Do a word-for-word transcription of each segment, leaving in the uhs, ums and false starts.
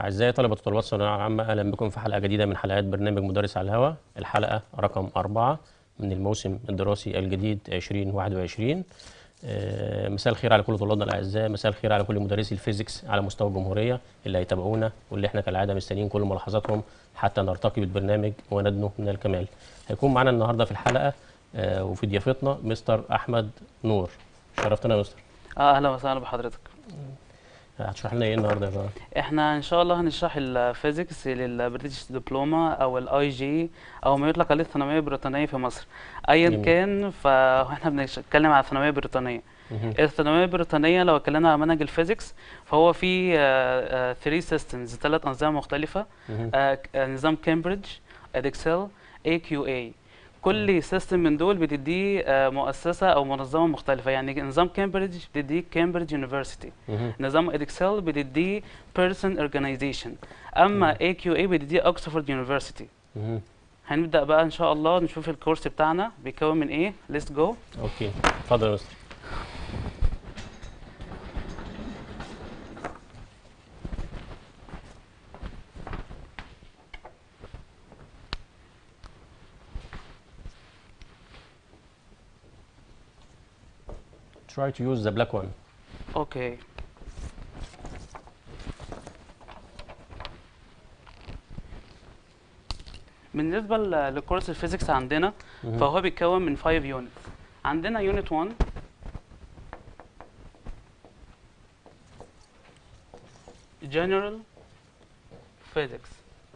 أعزائي طلبة وطلبات الثانوية العامة، أهلا بكم في حلقة جديدة من حلقات برنامج مدرس على الهواء، الحلقة رقم أربعة من الموسم الدراسي الجديد ألفين وواحد وعشرين. آه، مساء الخير على كل طلابنا الأعزاء، مساء الخير على كل مدرسي الفيزيكس على مستوى الجمهورية اللي هيتابعونا واللي احنا كالعادة مستنيين كل ملاحظاتهم حتى نرتقي بالبرنامج وندنو من الكمال. هيكون معنا النهاردة في الحلقة آه، وفي ضيافتنا مستر أحمد نور. شرفتنا يا مستر. اه اهلا وسهلا بحضرتك. هتشرح لنا ايه النهارده بقى؟ احنا ان شاء الله هنشرح الفيزيكس للبريتش دبلوما او الاي جي او ما يطلق عليه الثانويه البريطانيه في مصر ايا جميل. كان. فاحنا بنتكلم على الثانويه البريطانيه. مهم. الثانويه البريطانيه لو اتكلمنا على منهج الفيزيكس فهو في ثلاثة سيستمز، ثلاث انظمه مختلفه. مهم. آه، نظام كامبريدج، ادكسل، اي كيو اي. كل سيستم من دول بتديه آه، مؤسسه او منظمه مختلفه. يعني نظام كامبريدج بتديه كامبريدج يونيفرسيتي، مهم. نظام ادكسل بتديه بيرسون اورجانيزيشن، اما اي كيو اي بتديه اوكسفورد يونيفرسيتي. مهم. هنبدا بقى ان شاء الله نشوف الكورس بتاعنا بيكون من ايه. ليتس جو. اوكي، اتفضل يا مستر. Try to use the black one. اوكي. بالنسبه ل- لكورس الفيزيكس عندنا مهم. فهو بيتكون من خمسة يونتس. عندنا يونت واحد General Physics.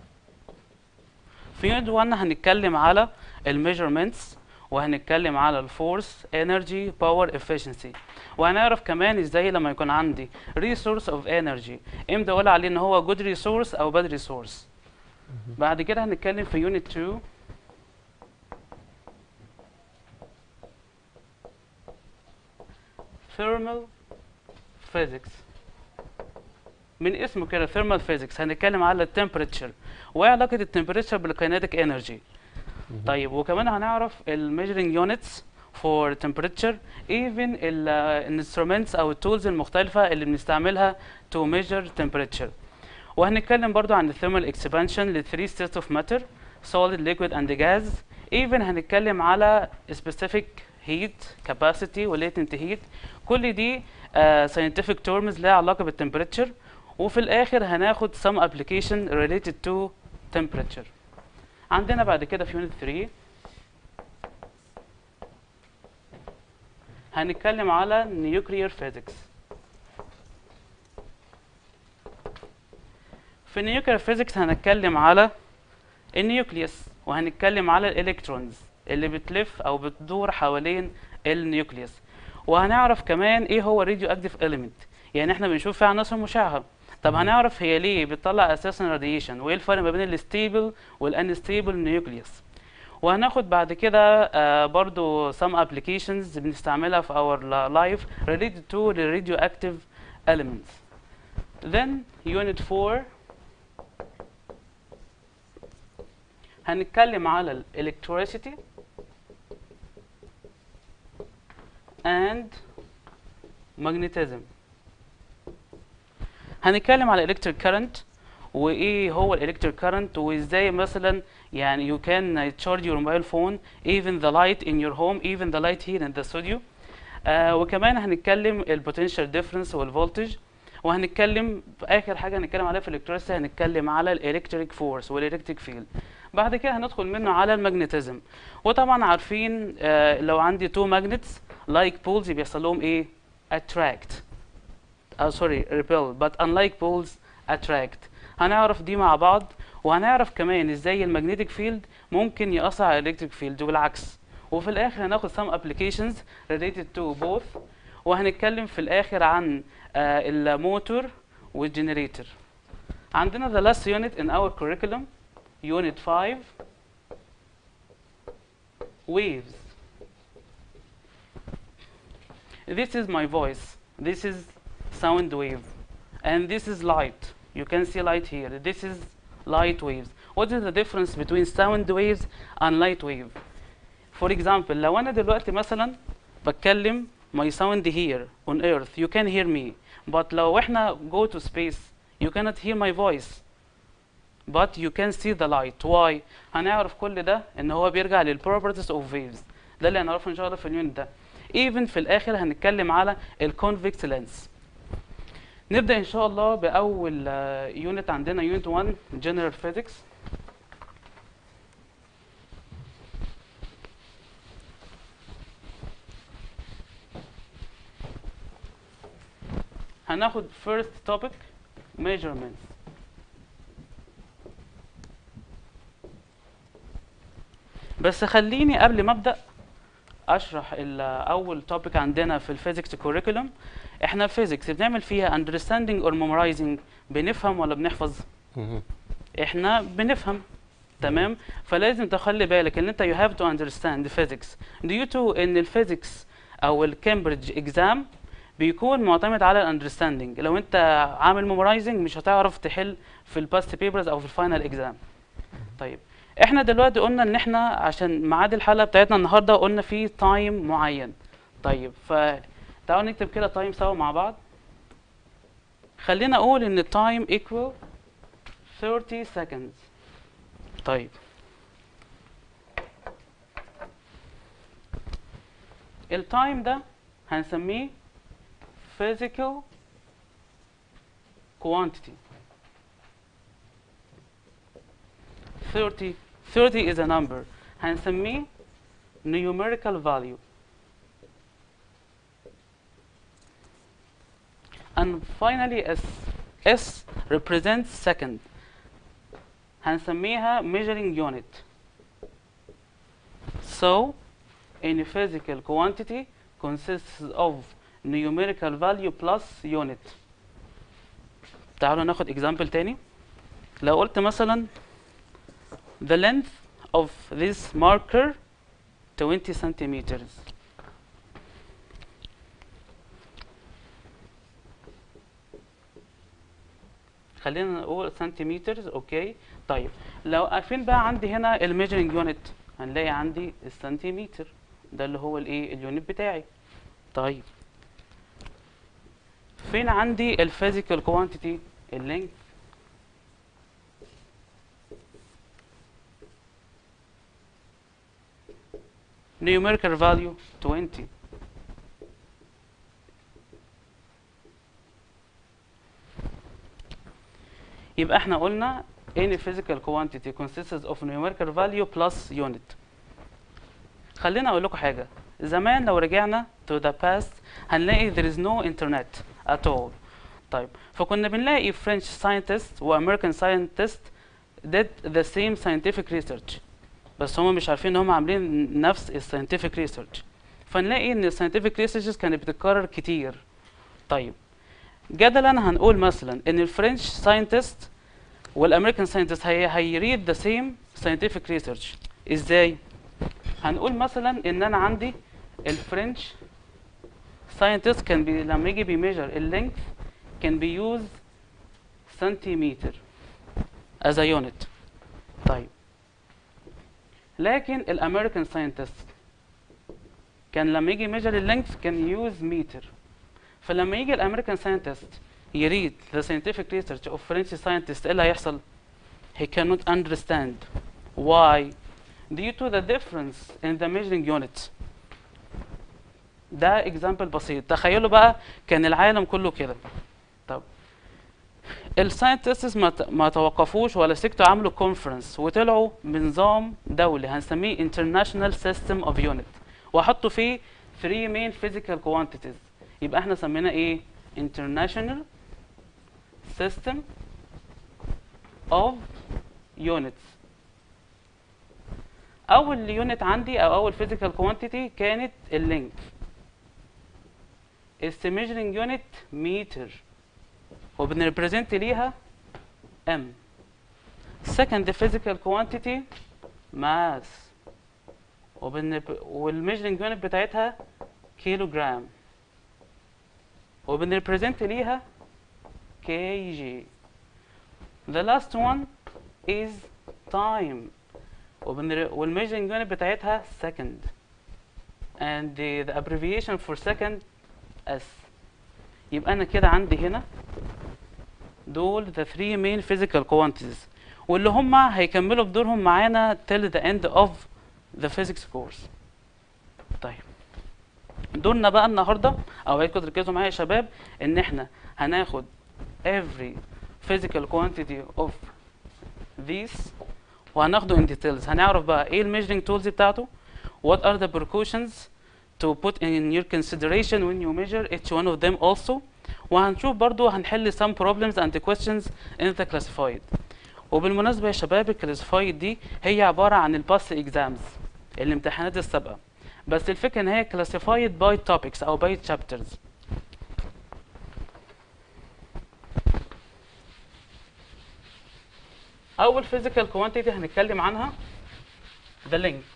في يونت واحد هنتكلم على الميجرمنتس، وهنتكلم على الفورس، انرجي، باور، efficiency. وهنعرف كمان ازاي لما يكون عندي resource of energy امتى اقول عليه ان هو good resource او bad resource. بعد كده هنتكلم في يونت اتنين thermal physics. من اسمه كده thermal physics هنتكلم على التمبريتشر وعلاقة التمبريتشر بالكينيتيك انرجي. طيب وكمان هنعرف الميجرنج يونتس for temperature even ال instruments او التولز المختلفة اللي بنستعملها to measure temperature. وهنتكلم برضو عن الثيرمال expansion لل three states of matter solid liquid and gas. even هنتكلم على specific heat capacity و latent heat. كل دي uh, scientific terms لها علاقة بالتمبريتشر. وفي الاخر هناخد some application related to temperature. عندنا بعد كده في يونت ثلاثة هنتكلم على nuclear physics. في nuclear physics هنتكلم على النيوكليوس، وهنتكلم على الالكترونز اللي بتلف او بتدور حوالين النيوكليوس. وهنعرف كمان ايه هو راديو اكتيف element، يعني احنا بنشوف فيها عناصر مشعه. طب هنعرف هي ليه بتطلع اساسا راديشن، وايه الفرق ما بين الستيبل والانستيبل نيوكليوس. وهناخد بعد كده آه برضو some applications بنستعملها في our life related to the radioactive elements. Then unit four هنتكلم على ال electricity and magnetism. هنتكلم على electric current وايه هو الالكتريك كارنت، وازاي مثلا يعني you can charge your mobile phone even the light in your home even the light here in the studio. آه وكمان هنتكلم البوتنشال ديفرنس والفولتج. وهنتكلم في اخر حاجه هنتكلم عليها في الالكتريسيتي هنتكلم على الالكتريك فورس والالكتريك فيلد. بعد كده هندخل منه على الماجنتيزم. وطبعا عارفين آه لو عندي تو ماجنتس لايك بولز بيحصل لهم ايه؟ attract. اه سوري repel but unlike poles attract. هنعرف دي مع بعض. وهنعرف كمان ازاي المagnetic field ممكن يأثر على الالكتريك فيلد والعكس. وفي الاخر هناخد some applications related to both. وهنتكلم في الاخر عن آه الموتور والجنريتور. عندنا the last unit in our curriculum unit five waves. This is my voice, this is sound wave, and this is light. You can see light here. This is light waves. What is the difference between sound waves and light wave? For example لو انا دلوقتي مثلا بتكلم my sound here on earth you can hear me, but لو احنا go to space you cannot hear my voice but you can see the light. why؟ هنعرف كل ده ان هو بيرجع لل properties of waves. ده اللي هنعرفه ان شاء الله في اليونت ده. even في الاخر هنتكلم على ال convex lens. نبدأ ان شاء الله باول يونت عندنا يونت واحد general physics. هناخد first topic measurements. بس خليني قبل ما ابدا اشرح اول توبيك عندنا في الفيزيكس كوريكولم. احنا الفيزيكس بنعمل فيها understanding or memorizing، بنفهم ولا بنحفظ؟ احنا بنفهم، تمام. فلازم تخلي بالك ان انت you have to understand the physics due to ان الفيزيكس او الكامبريدج اكزام بيكون معتمد على الاندرستاندينج. لو انت عامل ميمورايزنج مش هتعرف تحل في الباست بيبرز او في الفاينل اكزام. طيب احنا دلوقتي قلنا ان احنا عشان ميعاد الحلقه بتاعتنا النهارده قلنا في تايم معين. طيب فتعالوا نكتب كده تايم سوا مع بعض. خلينا اقول ان التايم equal thirty seconds. طيب التايم ده هنسميه physical quantity. thirty thirty is a number، هنسميه numerical value. and finally S S represents second، هنسميها measuring unit. so any physical quantity consists of numerical value plus unit. تعالوا ناخد example تاني. لو قلت مثلا the length of this marker twenty centimeters. خلينا نقول centimeters. اوكي طيب لو فين بقى عندي هنا الميجرنج يونت؟ هنلاقي عندي السنتيمتر، ده اللي هو الايه اليونت بتاعي. طيب فين عندي الفيزيكال كوانتيتي؟ اللينث. numerical value twenty. يبقى احنا قلنا any physical quantity consists of numerical value plus unit. خلينا اقول لكم حاجه. زمان لو رجعنا to the past هنلاقي there is no internet at all. طيب فكنا بنلاقي French scientists و American scientists did the same scientific research، بس هم مش عارفين ان هم عاملين نفس الساينتفك ريسيرش. فنلاقي ان الساينتفك ريسيرشز كانت بتتكرر كتير. طيب جدلا هنقول مثلا ان الفرنش ساينتست والامريكان ساينتست هي هيريد ذا سيم ساينتفك ريسيرش. ازاي؟ هنقول مثلا ان انا عندي الفرنش ساينتست كان بي لما يجي بيميجر اللينث كان بيوز سنتيمتر as a unit. طيب لكن الامريكان ساينتست كان لما يجي يميجر اللينث كان يوز متر. فلما يجي الامريكان ساينتست يريد the scientific research of French scientist ايه اللي هيحصل؟ he cannot understand. why؟ due to the difference in the measuring units. ده example بسيط. تخيلوا بقى كان العالم كله كده. طب الساينتستس ما ما توقفوش ولا سكتوا، عملوا كونفرنس وطلعوا بنظام دولي هنسميه international system of unit، وحطوا فيه three main physical quantities. يبقى احنا سميناه ايه؟ international system of units. اول يونت عندي او اول physical quantity كانت اللينث. its measuring unit متر، وبنريبريزنت ليها m. second physical quantity mass، والميجرنج يونت بتاعتها كيلو جرام، وبنريبريزنت ليها كي جي. the last one is time، والميجرنج يونت بتاعتها second and the, the abbreviation for second s. يبقى انا كده عندي هنا دول the three main physical quantities واللي هم هيكملوا بدورهم معانا till the end of the physics course. طيب دورنا بقى النهارده او عايزكم تركزوا معايا يا شباب ان احنا هناخد every physical quantity of these وهناخده in details. هنعرف بقى ايه الميجرنج تولز بتاعته what are the precautions to put in your consideration when you measure each one of them also. وهنشوف برضو هنحل some problems and questions in the classified. وبالمناسبة يا شباب الكلاسيفايد دي هي عبارة عن الباس اكزامز الامتحانات السابقة بس الفكرة ان هي classified by topics او by chapters. اول physical quantity هنتكلم عنها the length.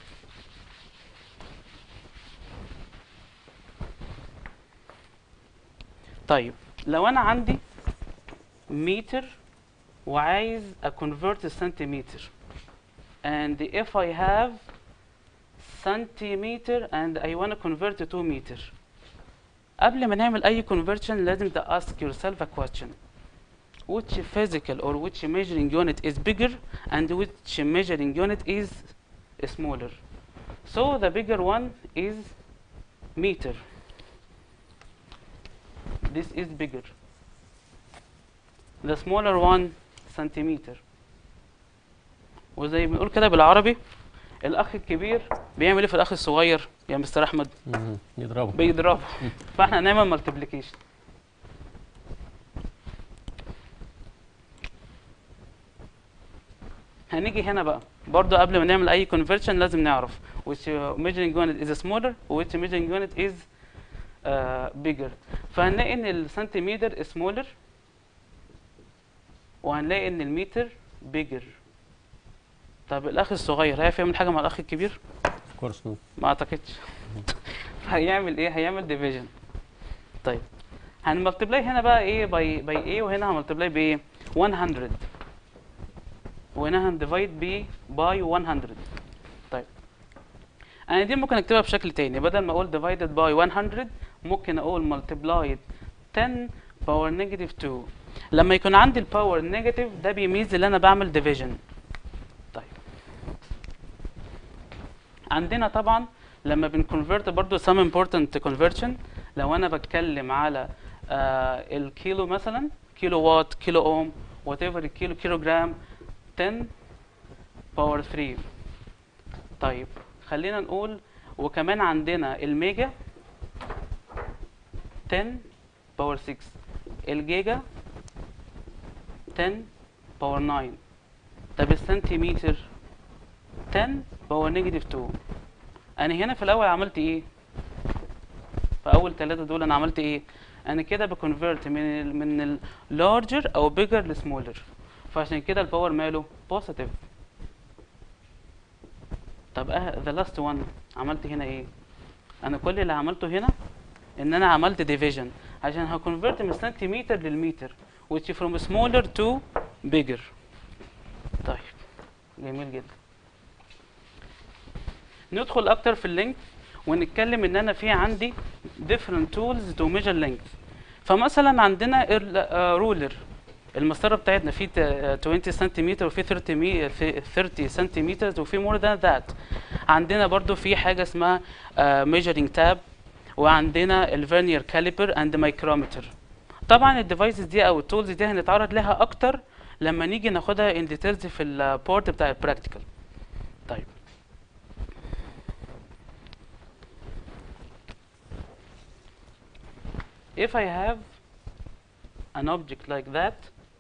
طيب لو انا عندي متر وعايز اكونفرت السنتيمتر and if I have centimeter and I wanna convert to meter. قبل ما نعمل اي conversion لازم to ask yourself a question which physical or which measuring unit is bigger and which measuring unit is smaller. So the bigger one is meter. This is bigger. The smaller one centimeter. وزي ما بنقول كده بالعربي الاخ الكبير بيعمل ايه في الاخ الصغير يا مستر احمد؟ يضربه بيضربه. فاحنا هنعمل مالتيبليكيشن. هنيجي هنا بقى برضو قبل ما نعمل اي conversion لازم نعرف which measuring unit is smaller و which measuring unit is uh, bigger. فهنلاقي ان السنتيمتر smaller وهنلاقي ان المتر bigger. طب الاخ الصغير هيعرف يعمل حاجه مع الاخ الكبير؟ of course no. ما اعتقدش. هيعمل ايه؟ هيعمل division. طيب هنملتبلاي هنا بقى ايه باي باي ايه وهنا هملتبلاي بايه؟ مية وهنا هنديفايد ب باي مية. طيب انا دي ممكن اكتبها بشكل تاني بدل ما اقول divided by مية ممكن اقول multiplied ten باور نيجاتيف اتنين. لما يكون عندي الباور نيجاتيف ده بيميز اللي انا بعمل division. طيب عندنا طبعا لما بنكونفرت برضو some important conversion لو انا بتكلم على آه الكيلو مثلا كيلو وات كيلو اوم whatever الكيلو كيلو جرام ten باور ثري. طيب خلينا نقول وكمان عندنا الميجا ten باور ستة الجيجا ten باور ناين. طب السنتيمتر ten باور نيجاتيف اتنين. انا هنا في الاول عملت ايه؟ في اول ثلاثه دول انا عملت ايه؟ انا كده بكونفرت من ال من اللارجر او بيجر لسمولر فعشان كده الباور ماله بوزيتيف. طب اه ذا لاست وان عملت هنا ايه؟ انا كل اللي عملته هنا ان انا عملت ديفيجن عشان هكونفرت من السنتيمتر للمتر which from smaller to bigger. طيب جميل جدا. ندخل اكتر في اللينك ونتكلم ان انا في عندي different tools to measure length. فمثلا عندنا رولر المسطره بتاعتنا في عشرين سنتيمتر وفي ثلاثين سنتيمتر وفي مور ذان ذات. عندنا برضو في حاجه اسمها measuring tab وعندنا الفيرنير كاليبر اند مايكرومتر. طبعا الديفايسز دي او التولز دي هنتعرض لها اكتر لما نيجي ناخدها ان ديتيلز في البورت بتاع البراكتيكال. طيب if I have an object like that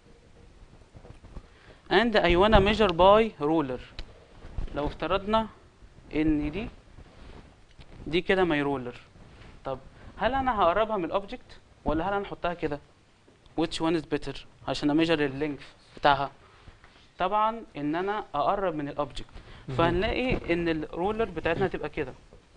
and I wanna measure by ruler. لو افترضنا ان دي دي كده my ruler. طب هل انا هقربها من الاوبجكت ولا هل انا احطها كده؟ which one is better عشان اميجر اللينث بتاعها؟ طبعا ان انا اقرب من الاوبجكت. فهنلاقي ان الرولر بتاعتنا هتبقى كده.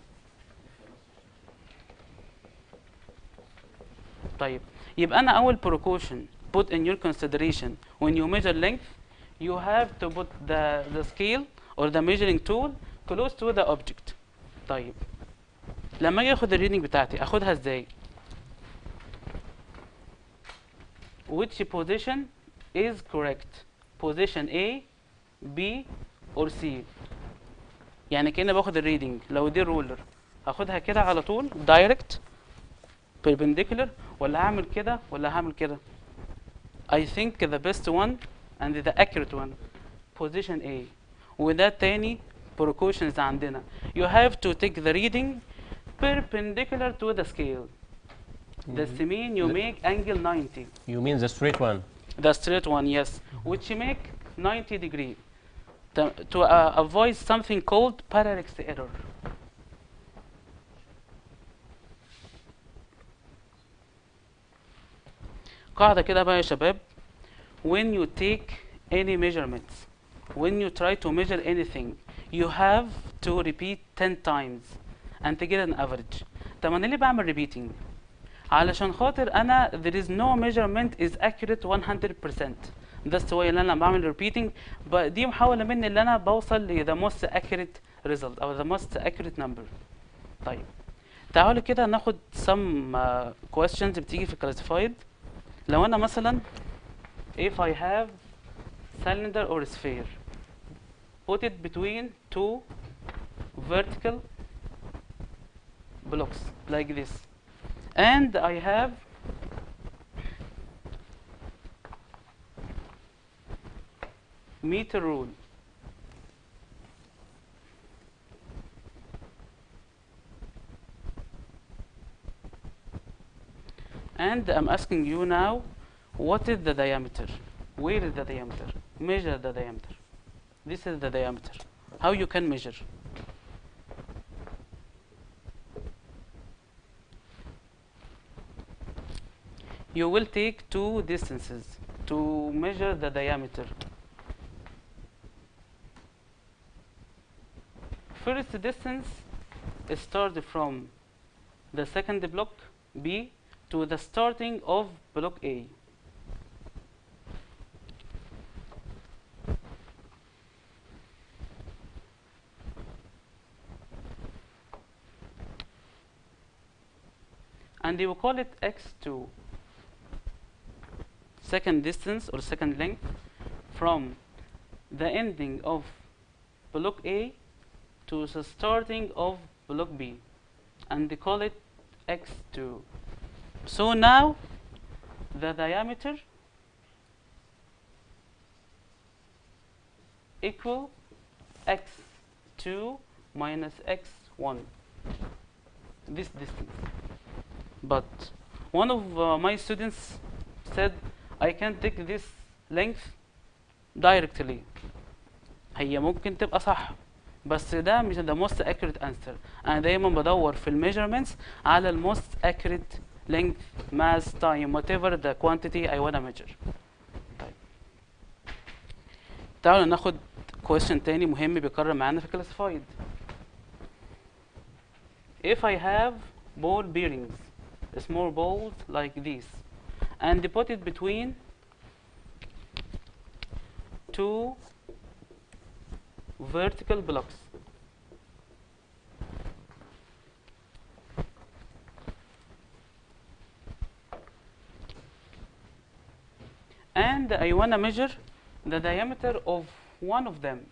طيب يبقى انا اول precaution put in your consideration when you measure length you have to put the the scale or the measuring tool close to the object. طيب لما اجي اخد الريدنج بتاعتي اخدها ازاي؟ which position is correct position A B or C. يعني كأني باخد الريدنج لو دي الرولر هاخدها كده على طول direct perpendicular ولا هعمل كده ولا هعمل كده. I think the best one and the accurate one position A. وده تاني precautions عندنا. You have to take the reading perpendicular to the scale. This mean you make angle ninety. You mean the straight one? The straight one, yes, which make ninety degree to, to uh, avoid something called parallax error. قاعدة كده بقى يا شباب. When you take any measurements, when you try to measure anything, you have to repeat ten times and to get an average. طب انا ليه بعمل repeating؟ علشان خاطر انا there is no measurement is accurate one hundred percent. That's why اللي انا بعمل repeating. دي محاولة مني اللي انا بوصل ل the most accurate result او the most accurate number. طيب تعالوا كده ناخد some uh, questions بتيجي في classified. لو انا مثلا if I have cylinder or sphere, put it between two vertical blocks like this, and I have meter rule. And I'm asking you now, what is the diameter? Where is the diameter? Measure the diameter. This is the diameter. How you can measure? You will take two distances to measure the diameter. First distance starts from the second block B to the starting of block A. And you will call it x two. Second distance or second length from the ending of block A to the starting of block B, and they call it x two. So now the diameter equal x two minus x one, this distance. But one of uh, my students said I can take this length directly. هي ممكن تبقى صح بس ده مش the most accurate answer. أنا دايما بدور في الميجرمنتس على ال most accurate length, mass, time, whatever the quantity I wanna measure. طيب تعالوا ناخد question تاني مهم بيكرر معانا في classified. If I have ball bearings, small balls like this, and put it between two vertical blocks, and I want to measure the diameter of one of them,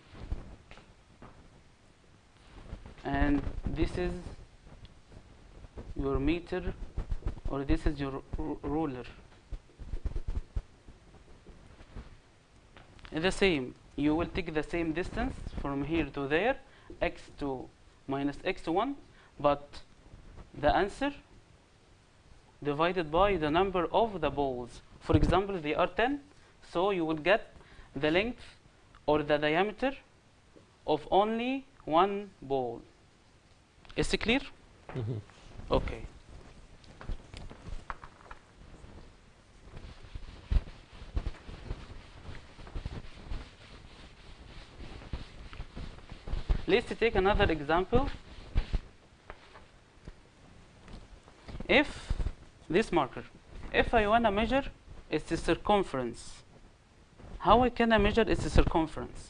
and this is your meter or this is your ruler. The same, you will take the same distance from here to there, x two minus x one, but the answer divided by the number of the balls. For example, they are ten, so you will get the length or the diameter of only one ball. Is it clear? Mhm. Okay. Let's take another example. If this marker, if I want to measure its circumference, how I can I measure its circumference?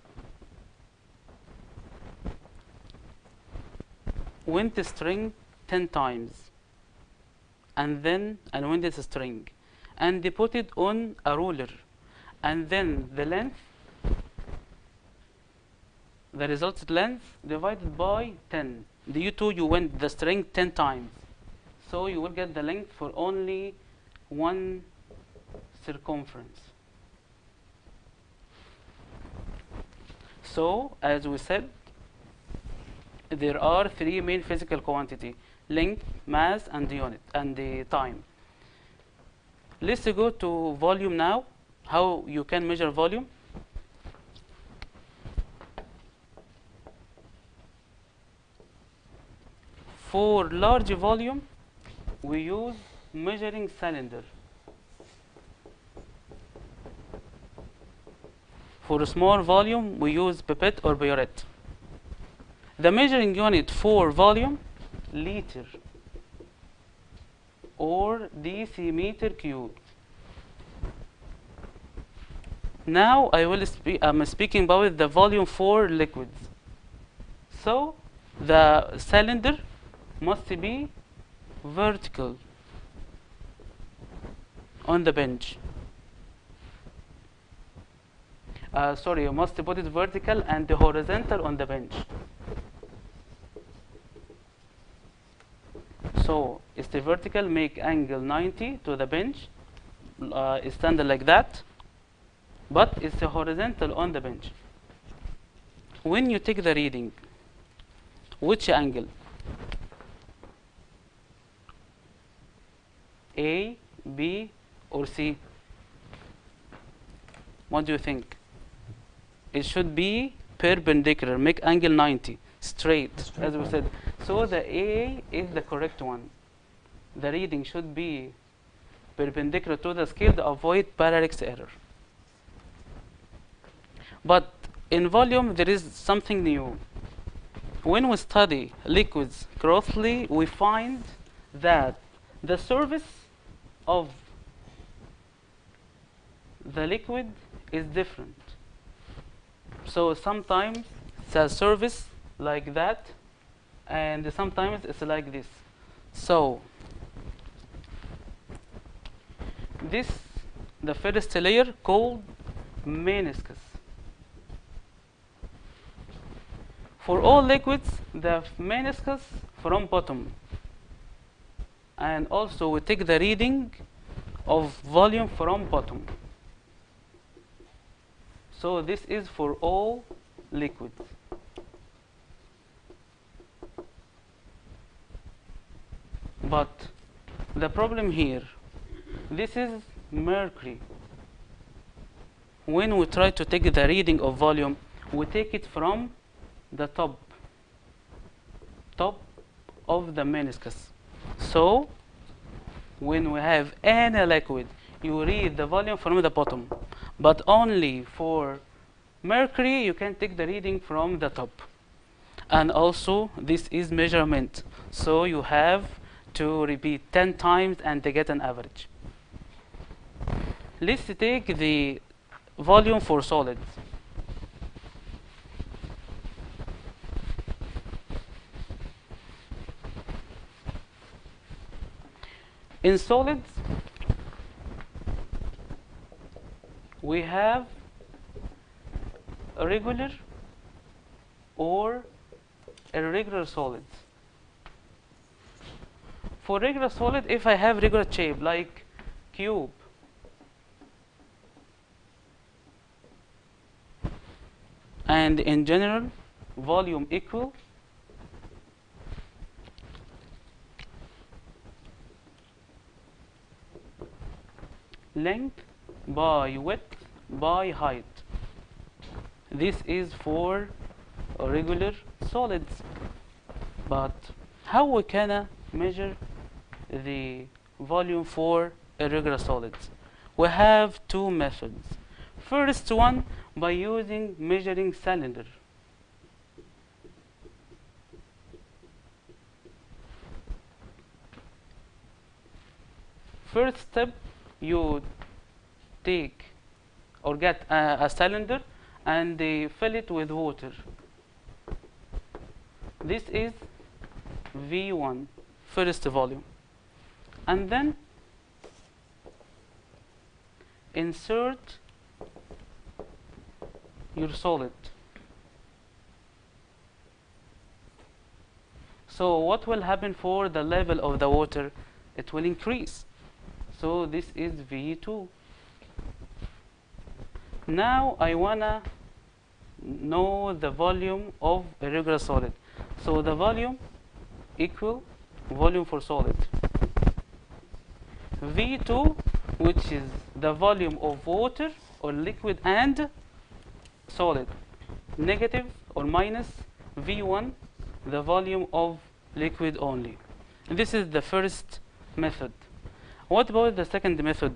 Wind string ten times, and then and wind this string, and they put it on a ruler, and then the length, the resulted length divided by ten. Due to you went the string ten times, so you will get the length for only one circumference. So as we said, there are three main physical quantity: length, mass, and the unit and the time. Let's go to volume now. How you can measure volume? For large volume, we use measuring cylinder. For a small volume, we use pipette or burette. The measuring unit for volume, liter or decimeter cubed. Now I will speak. I'm speaking about the volume for liquids. So the cylinder must be vertical on the bench. Uh, sorry, you must put it vertical and horizontal on the bench. So it's the vertical, make angle ninety to the bench, uh, it's standard like that, but it's the horizontal on the bench. When you take the reading, which angle? A, B, or C? What do you think? It should be perpendicular, make angle ninety, straight, straight as we said. So the A is the correct one. The reading should be perpendicular to the scale to avoid parallax error. But in volume, there is something new. When we study liquids closely, we find that the surface of the liquid is different. So sometimes it's a surface like that, and sometimes it's like this. So this, the first layer called meniscus. For all liquids, the meniscus from bottom. And also we take the reading of volume from bottom. So this is for all liquids. But the problem here, this is mercury. When we try to take the reading of volume, we take it from the top, top of the meniscus. So when we have any liquid, you read the volume from the bottom, but only for mercury you can take the reading from the top. And also this is measurement, so you have to repeat ten times and to get an average. Let's take the volume for solids. In solids, we have regular or irregular solids. For regular solid, if I have regular shape like cube, and in general volume equal length by width by height. This is for regular solids. But how we can measure the volume for irregular solids? We have two methods. First one, by using measuring cylinder. First step, you take or get a, a cylinder and uh, fill it with water. This is V one, first volume. And then insert your solid. So what will happen for the level of the water? It will increase. So this is V two. Now I wanna know the volume of a regular solid. So the volume equal volume for solid. V two, which is the volume of water or liquid and solid, negative or minus V one, the volume of liquid only. This is the first method. What about the second method?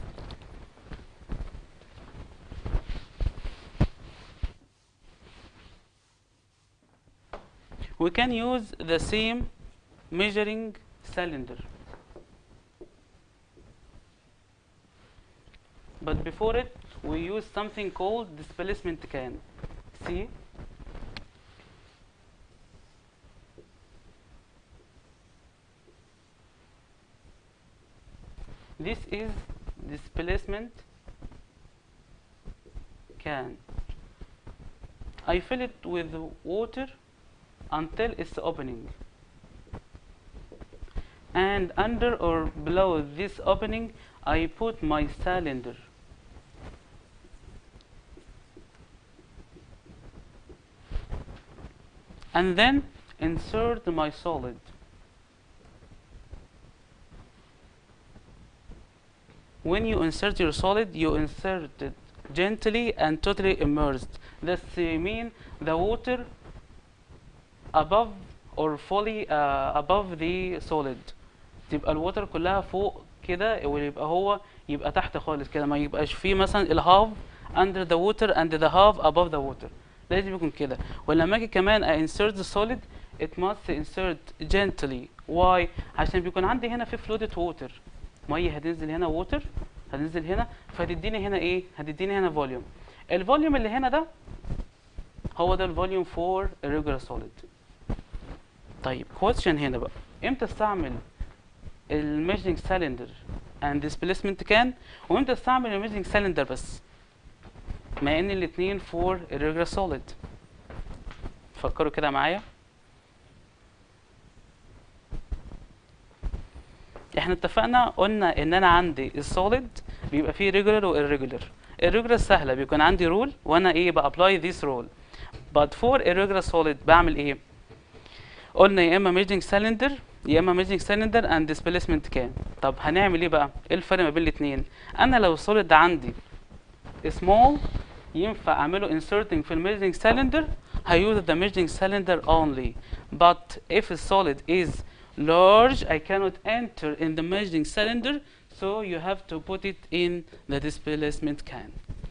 We can use the same measuring cylinder. But before it, we use something called displacement can. See? This is displacement can. I fill it with water until its opening. And under or below this opening, I put my cylinder. And then insert my solid. When you insert your solid, you insert it gently and totally immersed. That's uh, mean the water above or fully uh, above the solid. تبقى الوتر كلها فوق كده ويبقى هو يبقى تحت خالص كده، ما يبقاش فيه مثلا الهاف under the water and the half above the water. لازم يكون كده. ولما اجي كمان I insert the solid, it must insert gently. Why؟ عشان بيكون عندي هنا في floated water. ميه هتنزل هنا ووتر هتنزل هنا فهتديني هنا ايه؟ هتديني هنا فوليوم. الفوليوم اللي هنا ده هو ده الفوليوم فور irregular solid. طيب question هنا بقى، امتى استعمل الميجرنج سالندر and displacement can وامتى استعمل الميجرنج سالندر بس؟ مع ان الاثنين فور irregular solid. فكروا كده معايا. احنا اتفقنا قلنا ان انا عندي السوليد بيبقى فيه regular و irregular. irregular سهله، بيكون عندي رول وانا ايه بابلاي ذيس رول. but for irregular solid بعمل ايه؟ قلنا يا اما measuring cylinder يا اما measuring cylinder and displacement can. طب هنعمل ايه بقى؟ ايه الفرق ما بين الاثنين؟ انا لو السوليد عندي small ينفع اعمله inserting في measuring cylinder هيuse the measuring cylinder only. but if the solid is large I cannot enter in the measuring cylinder, so you have to put it in the displacement can.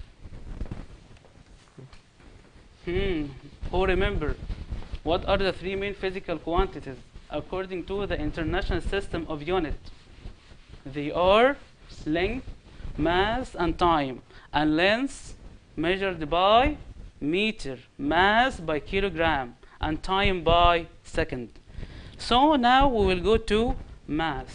Hmm. Who remember what are the three main physical quantities according to the International System of Unit? They are length, mass, and time. And length measured by meter, mass by kilogram, and time by second. So now we will go to mass.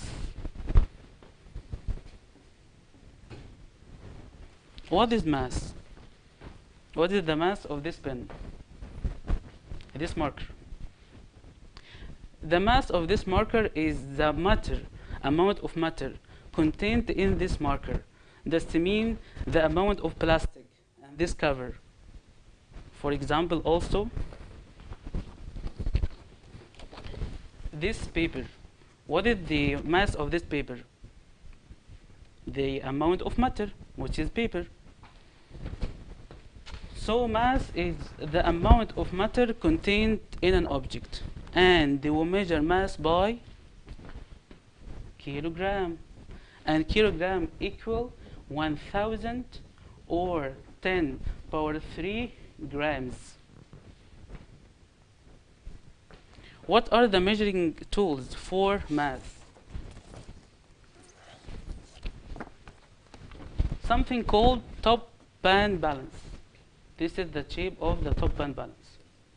What is mass? What is the mass of this pen? This marker. The mass of this marker is the matter, amount of matter contained in this marker. That's to mean the amount of plastic and this cover. For example, also this paper. What is the mass of this paper? The amount of matter, which is paper. So mass is the amount of matter contained in an object, and they will measure mass by kilogram, and kilogram equal one thousand or ten power three grams. What are the measuring tools for mass? Something called top band balance. This is the shape of the top band balance.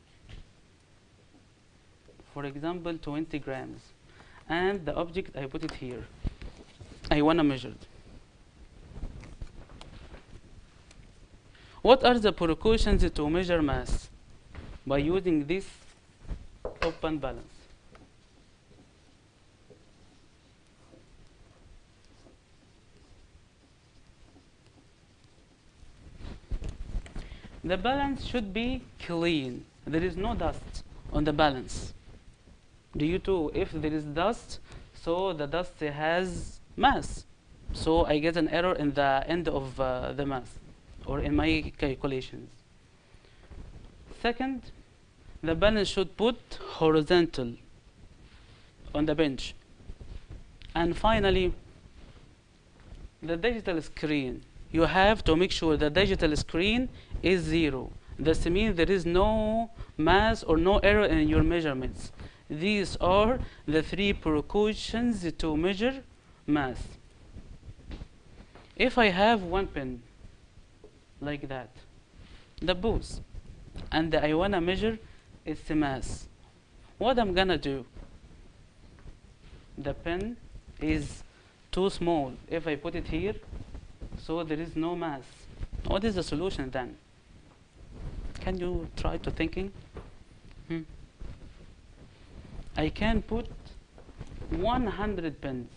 For example, twenty grams. And the object, I put it here. I want to measure it. What are the precautions to measure mass by using this open balance? The balance should be clean. There is no dust on the balance. Due to if there is dust, so the dust has mass. So I get an error in the end of uh, the mass or in my calculations. Second, the balance should put horizontal on the bench. And finally, the digital screen. You have to make sure the digital screen is zero. This means there is no mass or no error in your measurements. These are the three precautions to measure mass. If I have one pen like that, the booth, and I want to measure its mass, what I'm gonna do? The pen is too small. If I put it here, so there is no mass. What is the solution then? Can you try to thinking? Hmm. I can put one hundred pens.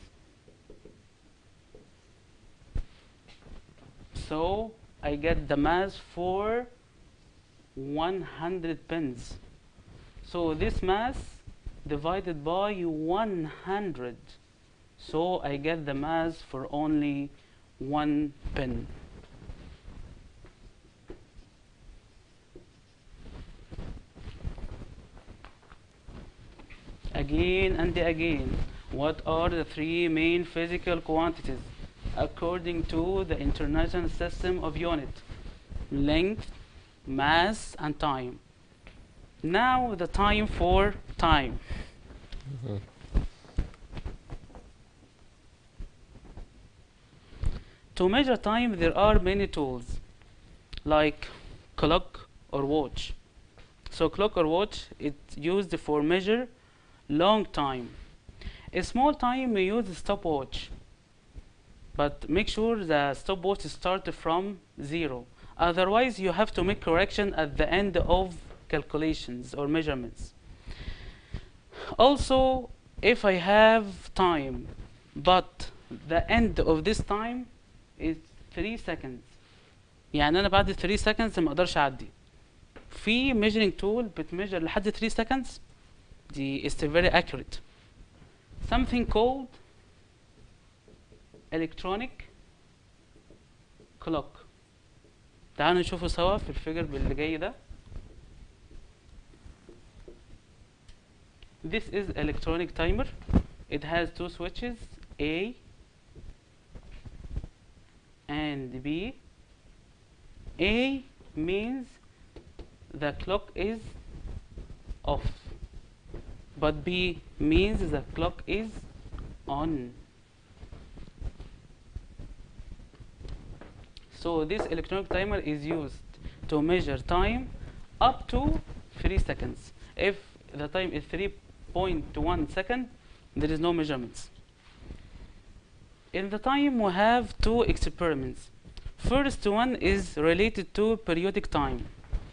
So I get the mass for one hundred pens. So this mass divided by one hundred. So I get the mass for only one pen. Again and again, what are the three main physical quantities according to the International System of Units? Length, mass, and time. Now the time for time. Mhm. To measure time, there are many tools, like clock or watch. So clock or watch, it's used for measure long time. A small time, we use stopwatch, but make sure the stopwatch starts from zero. Otherwise, you have to make correction at the end of calculations or measurements. Also, if I have time, but the end of this time is three seconds. يعني أنا بعد three seconds ما أقدرش أعدي. في measuring tool بتmeasure لحد three seconds. دي is very accurate. Something called electronic clock. تعالوا نشوفه سوا في الفيجر اللي جاي ده. This is electronic timer. It has two switches, A and B. A means the clock is off, but B means the clock is on. So this electronic timer is used to measure time up to three seconds. If the time is three point one second, there is no measurements. In the time, we have two experiments. First one is related to periodic time.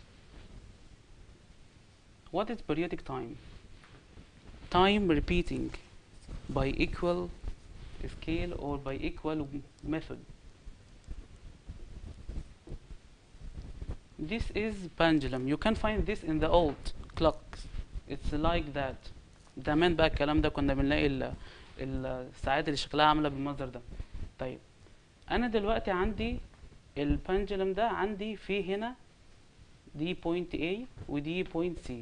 What is periodic time? Time repeating by equal scale or by equal method. This is pendulum. You can find this in the old clocks. It's like that. زمان بقى الكلام ده كنا بنلاقي ال- الساعات اللي شكلها عامله بالمنظر ده. طيب انا دلوقتي عندي البندولم ده، عندي فيه هنا دي point A ودي point C.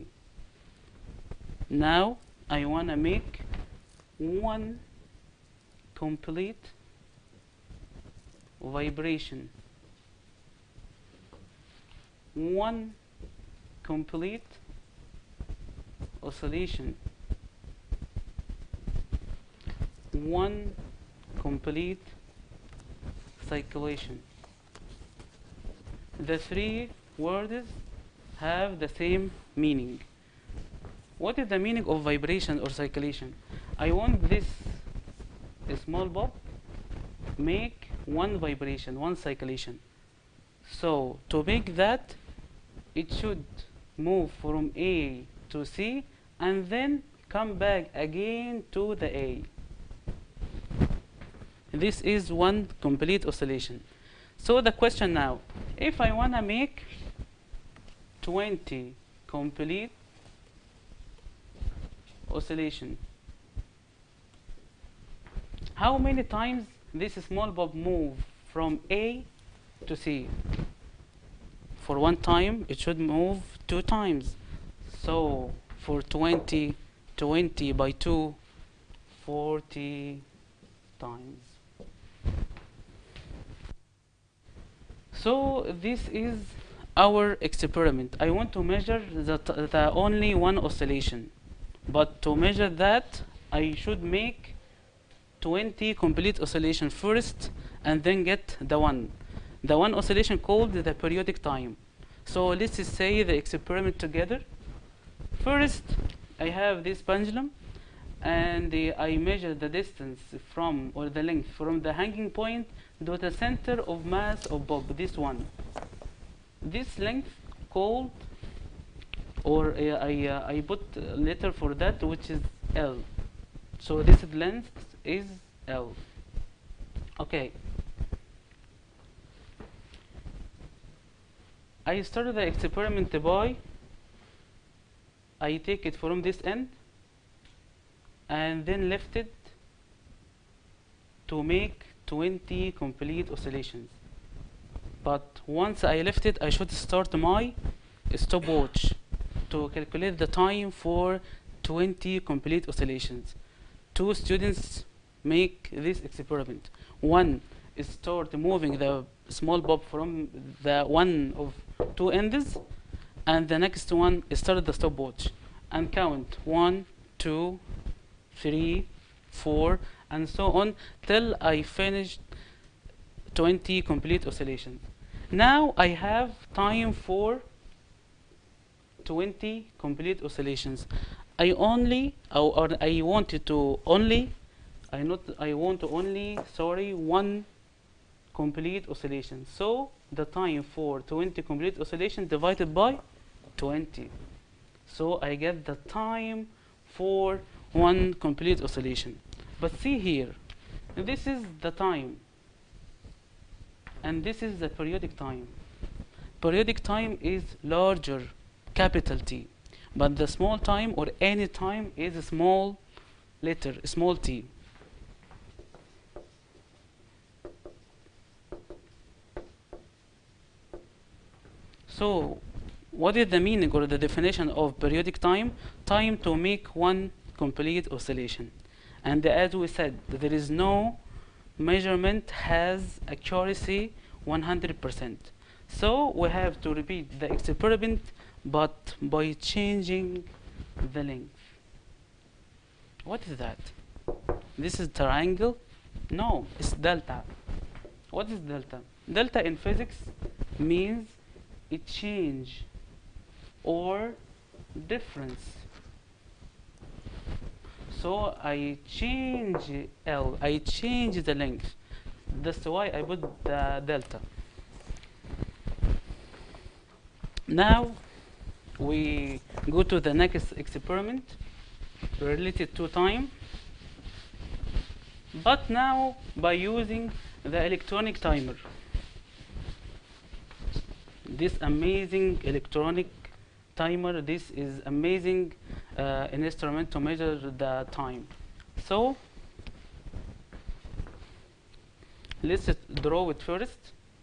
Now I wanna make one complete vibration, one complete oscillation, one complete circulation. The three words have the same meaning. What is the meaning of vibration or circulation? I want this small bob make one vibration, one circulation. So to make that, it should move from A to C and then come back again to the A. This is one complete oscillation. So the question now, if I want to make twenty complete oscillation, how many times this small bulb move from A to C? For one time, it should move two times. So for twenty, twenty by two, forty times. So this is our experiment. I want to measure the, the only one oscillation. But to measure that, I should make twenty complete oscillation first and then get the one. The one oscillation called the periodic time. So let's just say the experiment together. First, I have this pendulum and uh, I measure the distance from, or the length from the hanging point to the center of mass of bulb, this one. This length called, or uh, I, uh, I put a letter for that, which is L. So this length is L. Okay. I started the experiment by, I take it from this end and then lift it to make twenty complete oscillations. But once I lift it, I should start my stopwatch to calculate the time for twenty complete oscillations. Two students make this experiment. One is start moving the small bulb from the one of two ends, and the next one is start the stopwatch and count one, two, three, four, and so on till I finished twenty complete oscillations. Now I have time for twenty complete oscillations. I only, or, or I wanted to only, I not, I want to only, sorry, one complete oscillation. So the time for twenty complete oscillation divided by twenty. So I get the time for one complete oscillation. But see here, this is the time, and this is the periodic time. Periodic time is larger, capital T, but the small time or any time is a small letter, small t. So what is the meaning or the definition of periodic time? Time to make one complete oscillation. And as we said, there is no measurement has accuracy one hundred percent. So we have to repeat the experiment, but by changing the length. What is that? This is triangle? No, it's delta. What is delta? Delta in physics means a change or difference. So I change L, I change the length. That's why I put the delta. Now we go to the next experiment related to time, but now by using the electronic timer. This amazing electronic timer, this is amazing uh, an instrument to measure the time. So let's draw it first.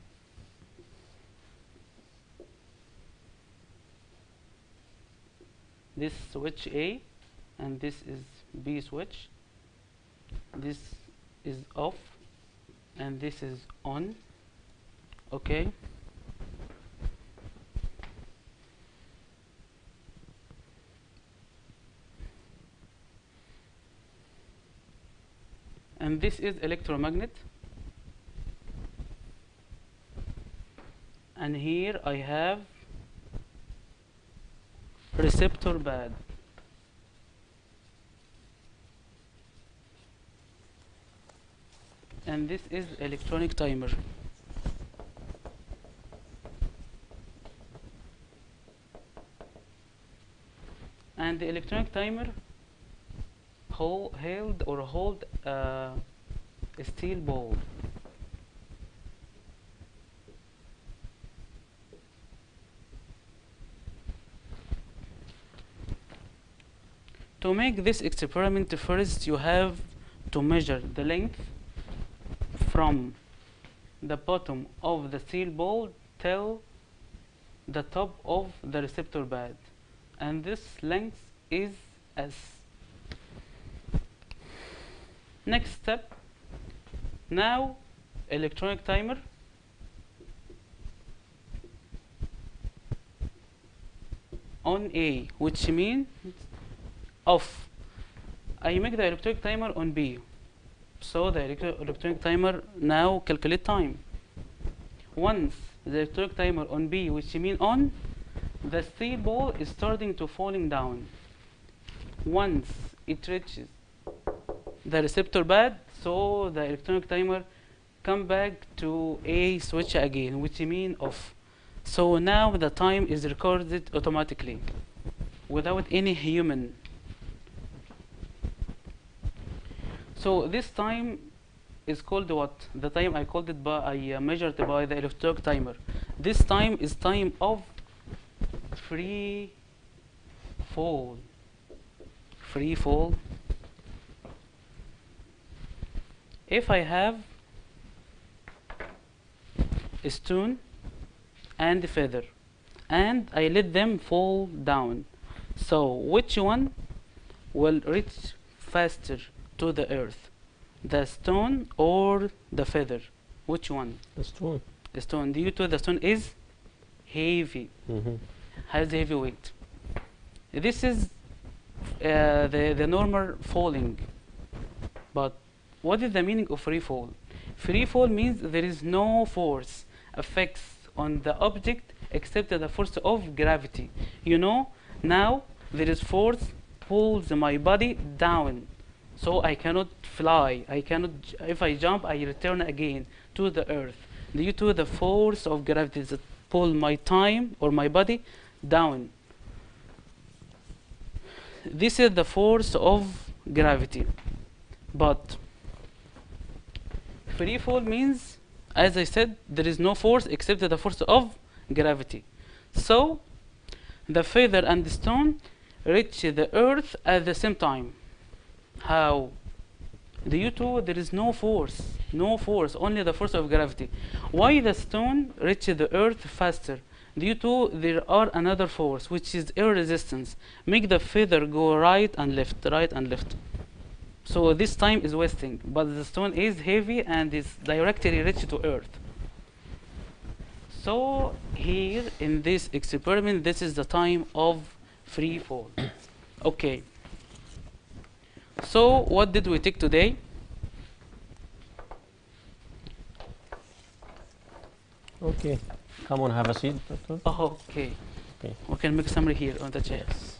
This switch A and this is B switch. This is off and this is on. Okay. And this is electromagnet. And here I have receptor pad. And this is electronic timer. and the electronic timer hold, held or hold uh, a steel ball. To make this experiment, first you have to measure the length from the bottom of the steel ball till the top of the receptor pad, and this length is S. Next step, now electronic timer on A, which means off. I make the electronic timer on B, so the electro electronic timer now calculate time. Once the electronic timer on B, which means on, the steel ball is starting to falling down. Once it reaches the receptor pad, so the electronic timer come back to A switch again, which means off. So now the time is recorded automatically without any human. So this time is called what? The time I called it by, I uh, measured by the electronic timer. This time is time of free fall. Free fall. If I have a stone and a feather and I let them fall down, so which one will reach faster to the earth, the stone or the feather? Which one? The stone. The stone, due to the stone is heavy, Mm-hmm. has heavy weight. This is uh, the, the normal falling. But what is the meaning of free fall? Free fall means there is no force affects on the object except the force of gravity. You know, now there is force pulls my body down, so I cannot fly. I cannot. If I jump, I return again to the earth due to the force of gravity that pull my time or my body down. This is the force of gravity. But free fall means, as I said, there is no force except the force of gravity. So the feather and the stone reach the earth at the same time. How? Due to there is no force, no force, only the force of gravity. Why the stone reach the earth faster? Due to there are another force, which is air resistance, make the feather go right and left, right and left. So this time is wasting, but the stone is heavy and is directly reach to earth. So here in this experiment, this is the time of free fall. Okay. So what did we take today? Okay. Come on, have a seat, doctor. Okay. Okay. We can make summary here on the chair. Yes.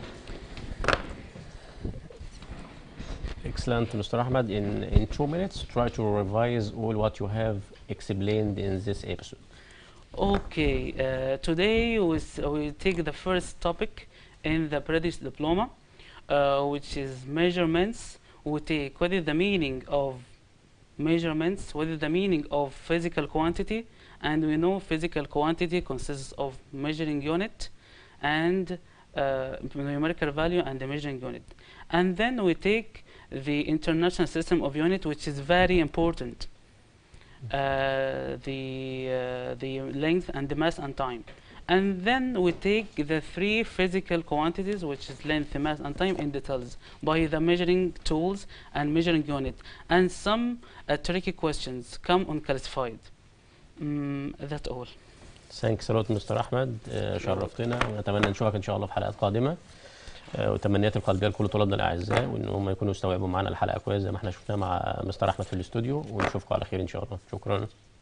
Excellent, Mister Ahmed. In, in two minutes, try to revise all what you have explained in this episode. Okay, uh, today we, s- we take the first topic in the British diploma, uh, which is measurements. We take what is the meaning of measurements, what is the meaning of physical quantity, and we know physical quantity consists of measuring unit and uh, numerical value and the measuring unit. And then we take the international system of unit, which is very important. Uh, the uh, the length and the mass and time, and then we take the three physical quantities, which is length, mass, and time, in details by the measuring tools and measuring unit, and some uh, tricky questions come unclassified. Mm, that's all. Thanks a lot, Mister Ahmed. آه، شرفتنا ونتمنى نشوفك ان شاء الله في حلقات قادمه. آه، وتمنياتي القلبيه لكل طلابنا الاعزاء وان هم يكونوا استوعبوا معنا الحلقه كويس زي ما احنا شفناها مع مستر احمد في الاستوديو، ونشوفكم على خير ان شاء الله. شكرا.